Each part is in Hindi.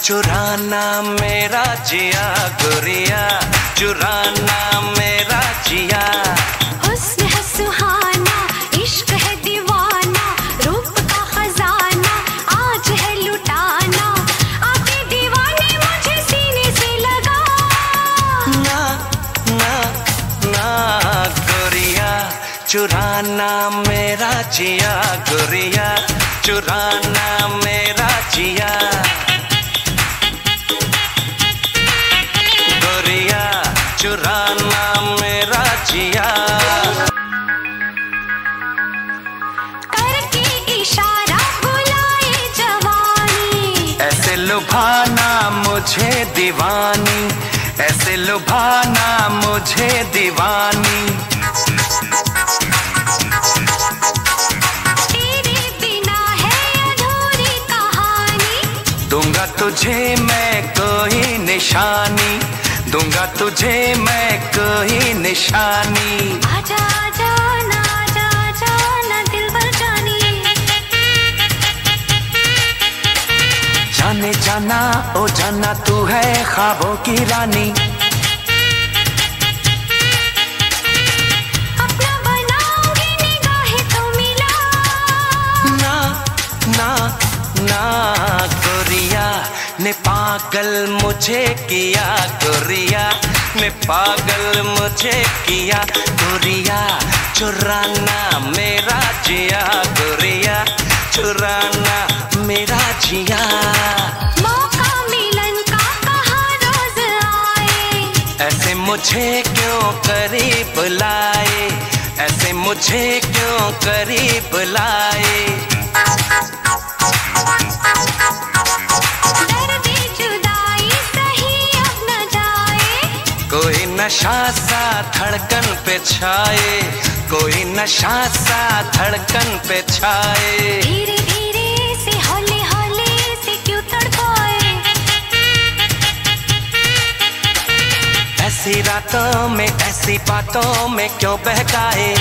चुराना मेरा जिया गोरिया, चुराना मेरा जिया। हुस्न है सुहाना, इश्क है दीवाना, रूप का खजाना आज है लुटाना। आके दीवाने मुझे सीने से लगा। ना ना ना गोरिया, चुराना मेरा जिया गोरिया, चुराना मेरा जिया। गोरिया चुराना मेरा जिया। करके इशारा बुलाए जवानी, ऐसे लुभाना मुझे दीवानी, ऐसे लुभाना मुझे दीवानी। तेरे बिना है अधूरी कहानी। दूंगा तुझे मैं कोई निशानी, दूंगा तुझे मैं कोई निशानी। आजा आजा ना, आजा आजा ना दिलबर जानी। जाने जाना ओ जाना तू है ख्वाबों की रानी। अपना बनाऊंगी निगाहें तो मिला। ना ना ना गोरिया ने पागल मुझे किया गोरिया, ने पागल मुझे किया गोरिया। चुराना मेरा जिया गोरिया, चुराना मेरा जिया। मौका मिलन का कहाँ रोज आए। ऐसे मुझे क्यों करीब लाए, ऐसे मुझे क्यों करीब लाए। दर्द जुदाई सही अब न जाए। कोई नशा सा धड़कन पे छाए, कोई नशा सा धड़कन पे छाए। धीरे धीरे से हौले हौले से क्यों तड़पाए। ऐसी रातों में ऐसी बातों में क्यों बहकाए।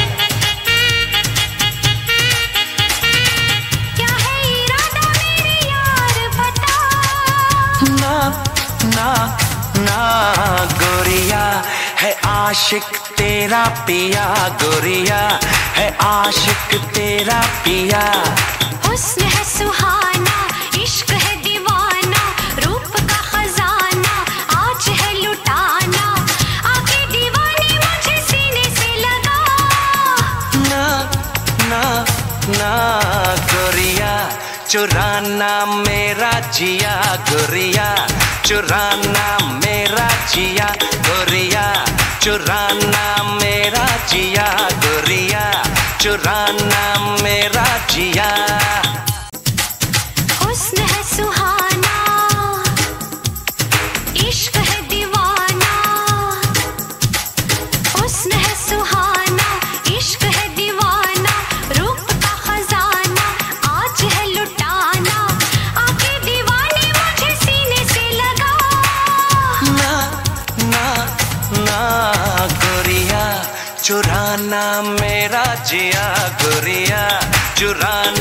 क्या है इरादा मेरे यार बता। ना ना ना गोरिया है आशिक तेरा पिया गोरिया, है आशिक तेरा पिया। हुस्न है सुहाना, इश्क है दीवाना, रूप का खजाना आज है लुटाना। आके दीवाने मुझे सीने से लगा। ना ना ना गोरिया, चुराना मेरा जिया गोरिया, चुराना मेरा जिया गोरिया, चुराना मेरा जिया गोरिया, चुराना मेरा जिया। हुस्न है सुहाना, इश्क है दीवाना। हुस्न है सुहाना, इश्क है दीवाना, रूप का खजाना आज है लुटाना। आके दीवाने मुझे सीने से लगा। ना ना ना गोरिया, चुराना मेरा जिया गोरिया, चुराना